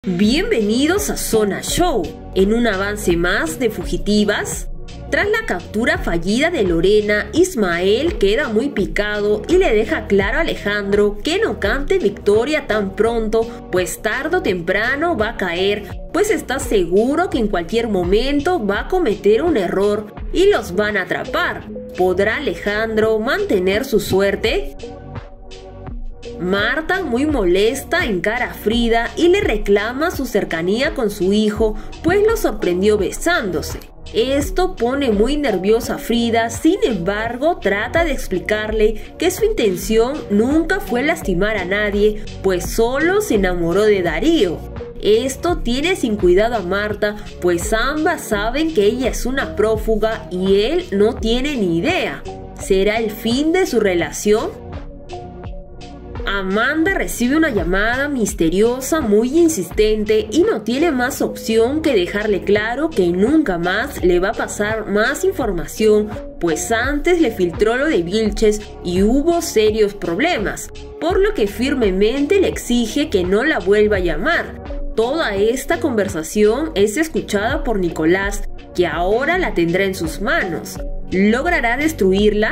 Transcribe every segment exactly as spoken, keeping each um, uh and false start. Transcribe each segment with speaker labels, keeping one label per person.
Speaker 1: Bienvenidos a Zona Show, en un avance más de Fugitivas. Tras la captura fallida de Lorena, Ismael queda muy picado y le deja claro a Alejandro que no cante victoria tan pronto, pues tarde o temprano va a caer, pues está seguro que en cualquier momento va a cometer un error y los van a atrapar. ¿Podrá Alejandro mantener su suerte? Marta, muy molesta, encara a Frida y le reclama su cercanía con su hijo, pues lo sorprendió besándose. Esto pone muy nerviosa a Frida, sin embargo trata de explicarle que su intención nunca fue lastimar a nadie, pues solo se enamoró de Darío. Esto tiene sin cuidado a Marta, pues ambas saben que ella es una prófuga y él no tiene ni idea. ¿Será el fin de su relación? Amanda recibe una llamada misteriosa muy insistente y no tiene más opción que dejarle claro que nunca más le va a pasar más información, pues antes le filtró lo de Vilches y hubo serios problemas, por lo que firmemente le exige que no la vuelva a llamar. Toda esta conversación es escuchada por Nicolás, que ahora la tendrá en sus manos. ¿Logrará destruirla?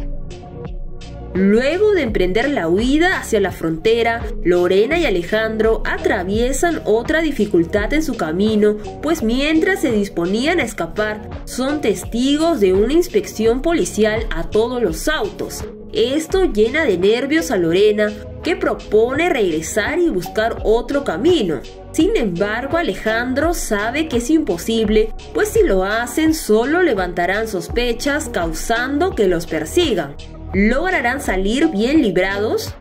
Speaker 1: Luego de emprender la huida hacia la frontera, Lorena y Alejandro atraviesan otra dificultad en su camino, pues mientras se disponían a escapar, son testigos de una inspección policial a todos los autos. Esto llena de nervios a Lorena, que propone regresar y buscar otro camino. Sin embargo, Alejandro sabe que es imposible, pues si lo hacen solo levantarán sospechas, causando que los persigan. ¿Lograrán salir bien librados?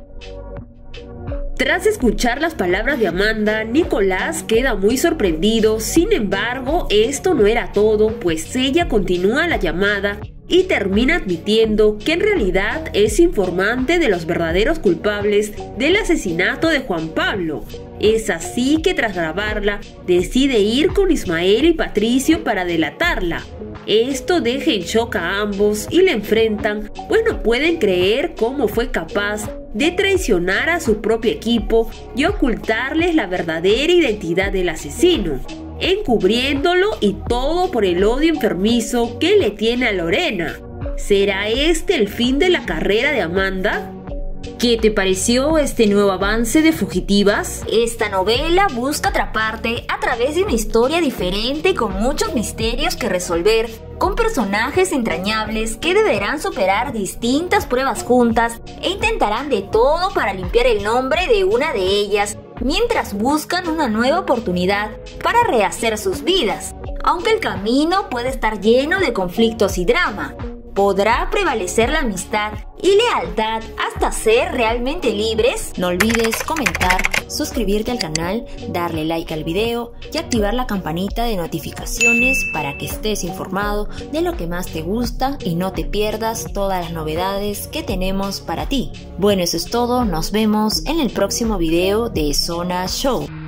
Speaker 1: Tras escuchar las palabras de Amanda, Nicolás queda muy sorprendido. Sin embargo, esto no era todo, pues ella continúa la llamada y termina admitiendo que en realidad es informante de los verdaderos culpables del asesinato de Juan Pablo. Es así que tras grabarla, decide ir con Ismael y Patricio para delatarla. Esto deja en shock a ambos y le enfrentan, pues no pueden creer cómo fue capaz de traicionar a su propio equipo y ocultarles la verdadera identidad del asesino, encubriéndolo, y todo por el odio enfermizo que le tiene a Lorena. ¿Será este el fin de la carrera de Amanda? ¿Qué te pareció este nuevo avance de Fugitivas?
Speaker 2: Esta novela busca atraparte a través de una historia diferente con muchos misterios que resolver, con personajes entrañables que deberán superar distintas pruebas juntas e intentarán de todo para limpiar el nombre de una de ellas, mientras buscan una nueva oportunidad para rehacer sus vidas. Aunque el camino puede estar lleno de conflictos y drama, ¿podrá prevalecer la amistad y lealtad hasta ser realmente libres?
Speaker 3: No olvides comentar, suscribirte al canal, darle like al video y activar la campanita de notificaciones para que estés informado de lo que más te gusta y no te pierdas todas las novedades que tenemos para ti. Bueno, eso es todo, nos vemos en el próximo video de Zona Show.